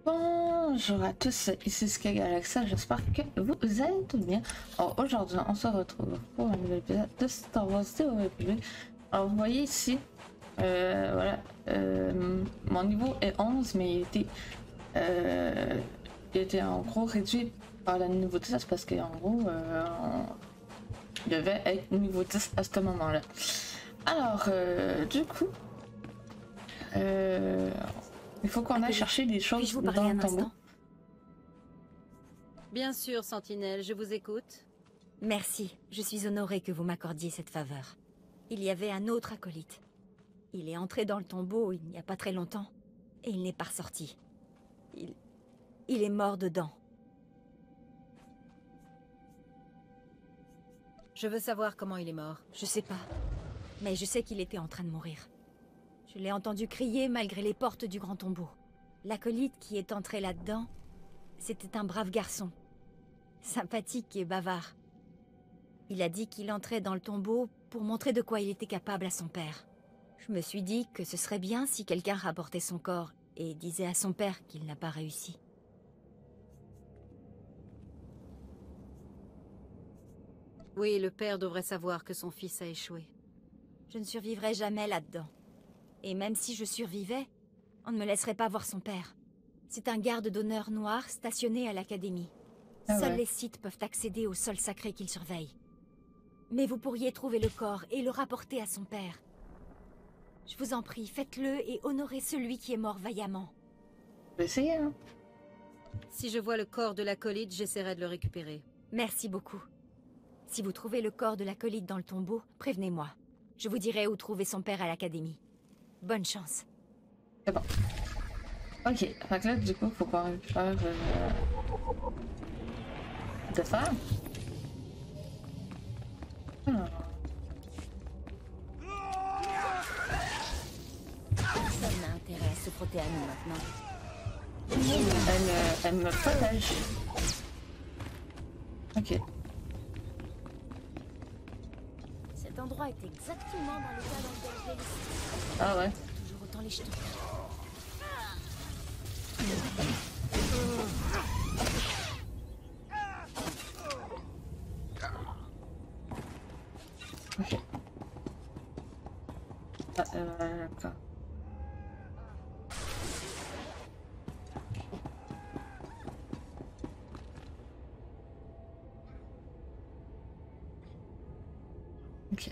Bonjour à tous, ici Sky Galaxa, j'espère que vous allez tous bien. Alors aujourd'hui on se retrouve pour un nouvel épisode de Star Wars The Old Republic. Alors vous voyez ici, voilà, mon niveau est 11 mais il était en gros réduit par la niveau 10 parce qu'en gros il devait être niveau 10 à ce moment-là. Alors du coup, il faut qu'on aille chercher des choses Puis-je vous dans parler le un tombeau. instant? Bien sûr, Sentinelle, je vous écoute. Merci, je suis honorée que vous m'accordiez cette faveur. Il y avait un autre acolyte. Il est entré dans le tombeau il n'y a pas très longtemps, et il n'est pas ressorti. Il est mort dedans. Je veux savoir comment il est mort. Je sais pas, mais je sais qu'il était en train de mourir. Je l'ai entendu crier malgré les portes du grand tombeau. L'acolyte qui est entré là-dedans, c'était un brave garçon. Sympathique et bavard. Il a dit qu'il entrait dans le tombeau pour montrer de quoi il était capable à son père. Je me suis dit que ce serait bien si quelqu'un rapportait son corps et disait à son père qu'il n'a pas réussi. Oui, le père devrait savoir que son fils a échoué. Je ne survivrai jamais là-dedans. Et même si je survivais, on ne me laisserait pas voir son père. C'est un garde d'honneur noir stationné à l'académie. Ah Seuls ouais. les Sith peuvent accéder au sol sacré qu'il surveille. Mais vous pourriez trouver le corps et le rapporter à son père. Je vous en prie, faites-le et honorez celui qui est mort vaillamment. Je vais essayer, hein. Si je vois le corps de l'acolyte, j'essaierai de le récupérer. Merci beaucoup. Si vous trouvez le corps de l'acolyte dans le tombeau, prévenez-moi. Je vous dirai où trouver son père à l'académie. Bonne chance. C'est bon. Ok, fait que là, du coup, faut qu'on récupère de fer. Alors, Personne n'a intérêt à se frotter à nous maintenant. elle me protège. Ok. Cet endroit est exactement dans l'état dans lequel je l'ai laissé. Ah ouais. Toujours autant les jetons. Ok. D'accord. Ok.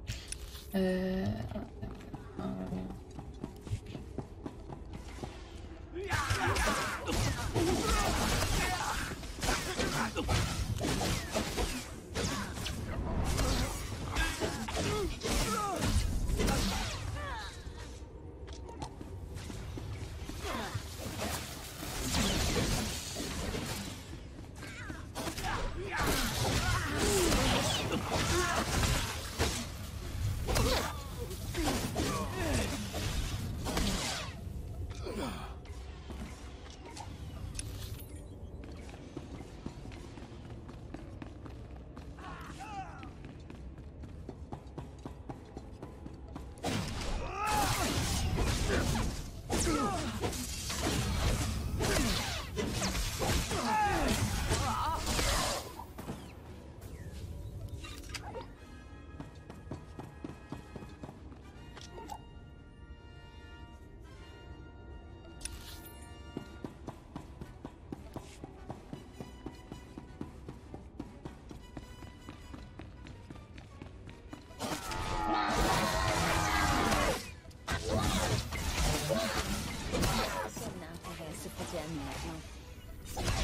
Personne n'a intérêt à se frotter à nous maintenant.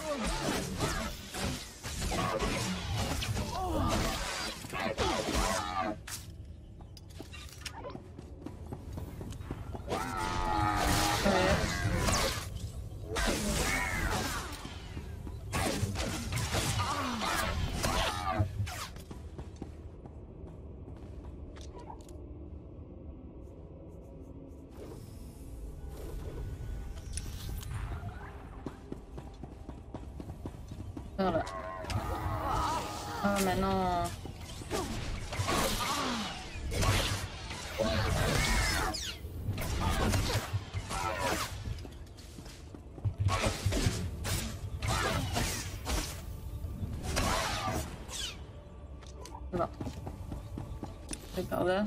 Voilà. Ah, mais non. bon. C'est par là.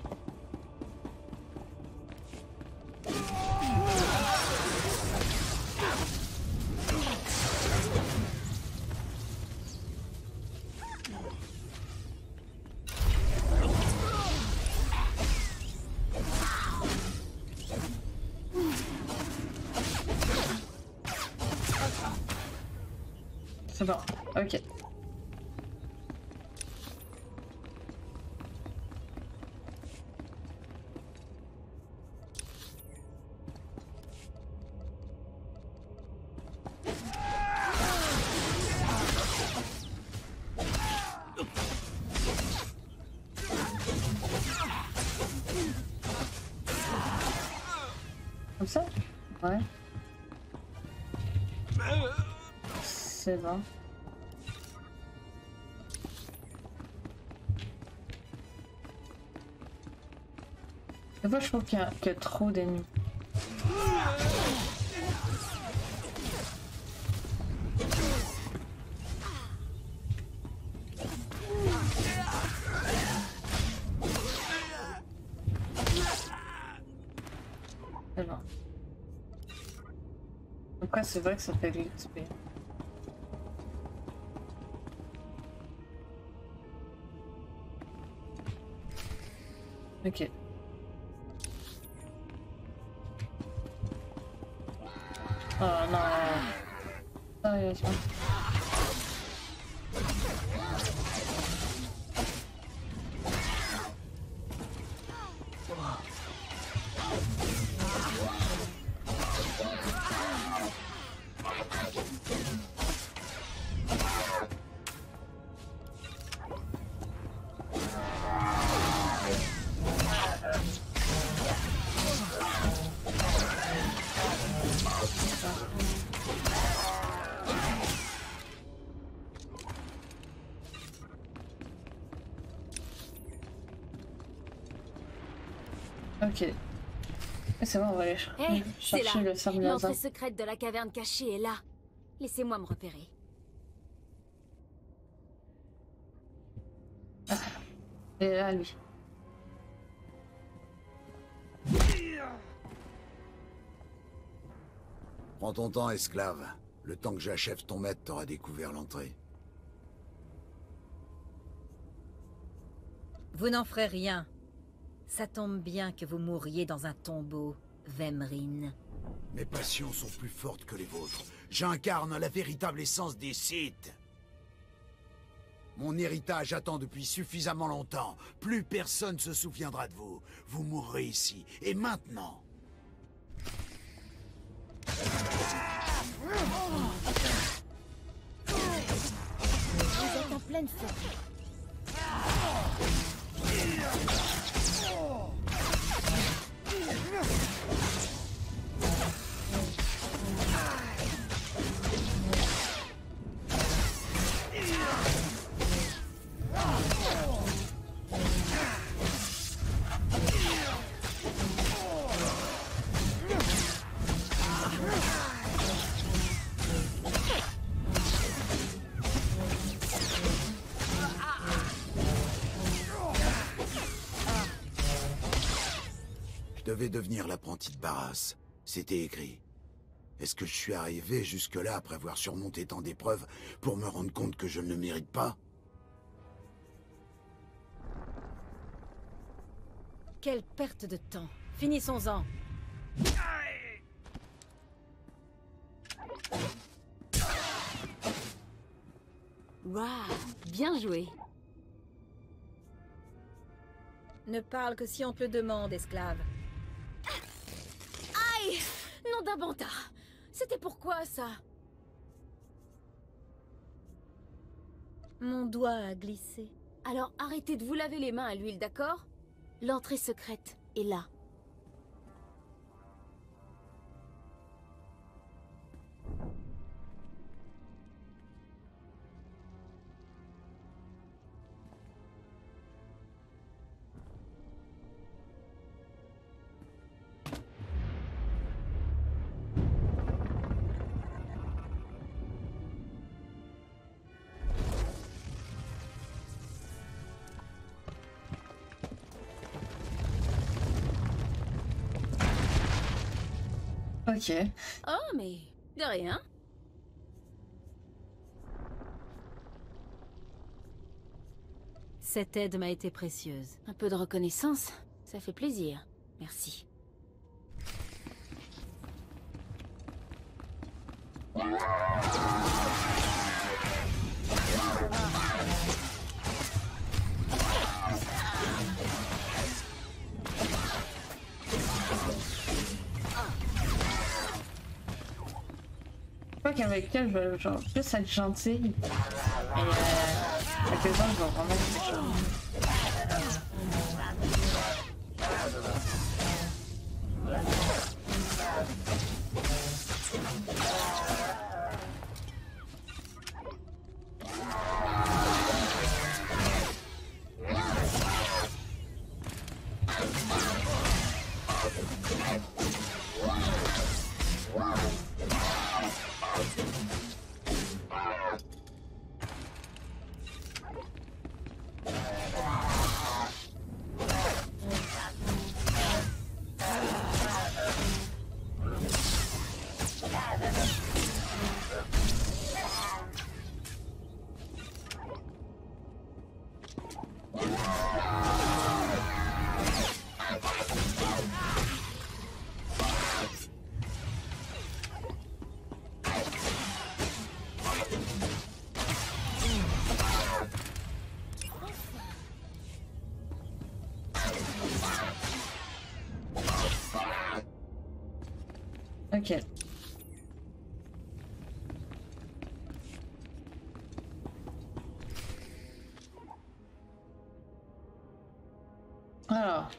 C'est bon, ok. Comme ça? Ouais. C'est bon. Des fois, je trouve qu'il y a trop d'ennemis. C'est bon. Après, c'est vrai que ça fait de l'XP. Ok. Oh non. Sérieusement. Ok. C'est bon, on va aller Hey, c'est chercher là. le Sarmiazan. L'entrée secrète de la caverne cachée est là. Laissez-moi me repérer. Et là, lui. Prends ton temps, esclave. Le temps que j'achève ton maître, t'auras découvert l'entrée. Vous n'en ferez rien. Ça tombe bien que vous mourriez dans un tombeau, Vemrine. Mes passions sont plus fortes que les vôtres. J'incarne la véritable essence des Sith. Mon héritage attend depuis suffisamment longtemps. Plus personne se souviendra de vous. Vous mourrez ici, et maintenant. Vous êtes en pleine forme. Je devais devenir l'apprenti de Barras. C'était écrit. Est-ce que je suis arrivé jusque-là après avoir surmonté tant d'épreuves pour me rendre compte que je ne le mérite pas? Quelle perte de temps. Finissons-en. Waouh, bien joué. Ne parle que si on te le demande, esclave. Aïe, nom d'un bantard. C'était pourquoi ça? Mon doigt a glissé. Alors arrêtez de vous laver les mains à l'huile, d'accord? L'entrée secrète est là. Ok. Oh, mais de rien. Cette aide m'a été précieuse. Un peu de reconnaissance, ça fait plaisir. Merci. Je crois qu'avec elle, je vais genre plus être gentille. Et avec les autres, je vais vraiment être méchante. Ok. Alors.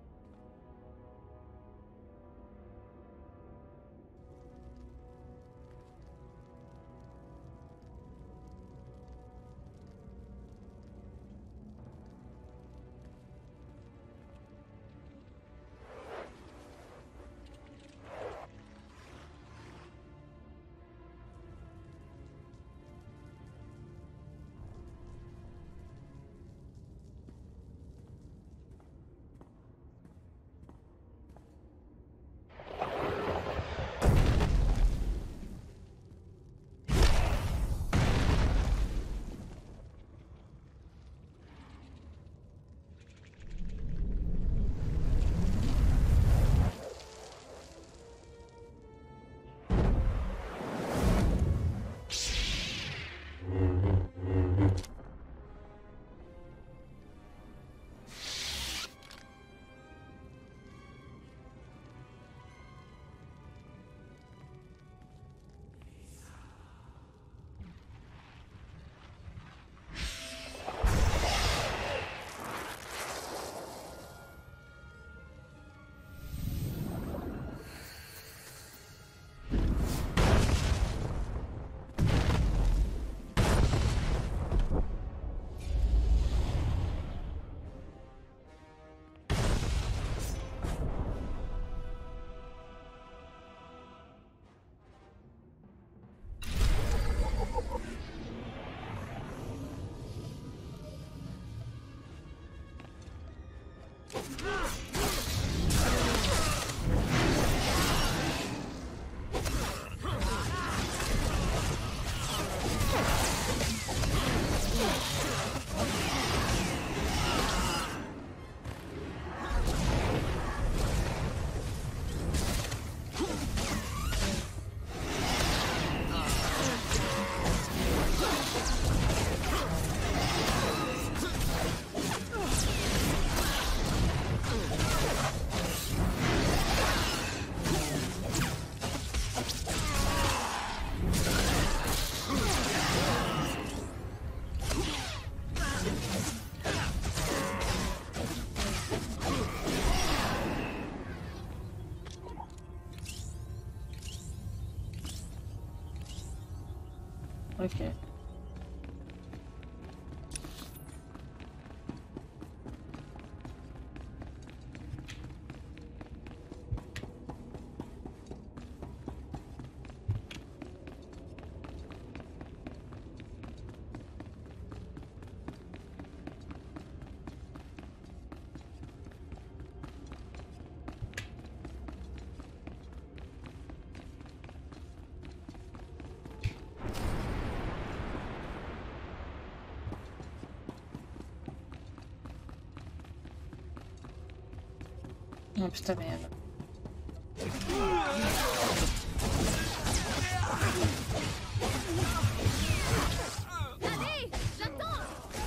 Ok. Oh putain, merde. Allez, j'attends.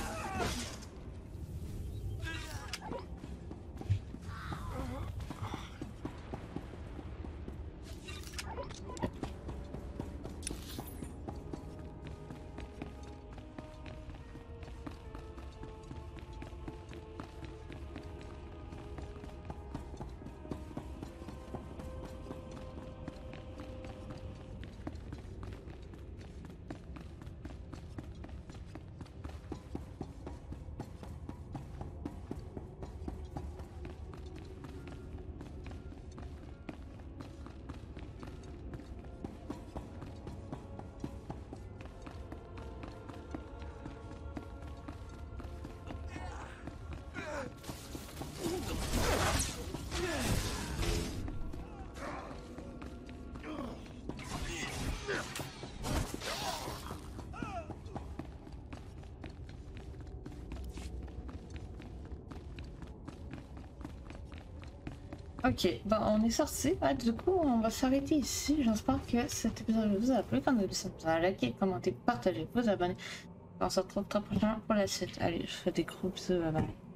Ok, bon, on est sorti. Ah, du coup, on va s'arrêter ici. J'espère que cet épisode vous a plu. Quand vous avez liké, commenté, partagé, vous abonner. On se retrouve très prochainement pour la suite. Allez, je fais des gros bisous. Bye bye.